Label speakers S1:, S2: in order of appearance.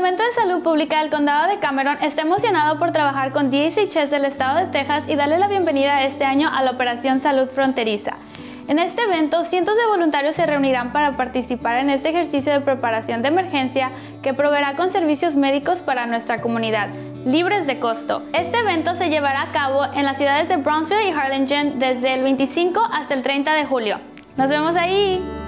S1: Departamento de Salud Pública del Condado de Cameron está emocionado por trabajar con DHHS del estado de Texas y darle la bienvenida este año a la Operación Salud Fronteriza. En este evento, cientos de voluntarios se reunirán para participar en este ejercicio de preparación de emergencia que proveerá con servicios médicos para nuestra comunidad, libres de costo. Este evento se llevará a cabo en las ciudades de Brownsville y Harlingen desde el 25 hasta el 30 de julio. ¡Nos vemos ahí!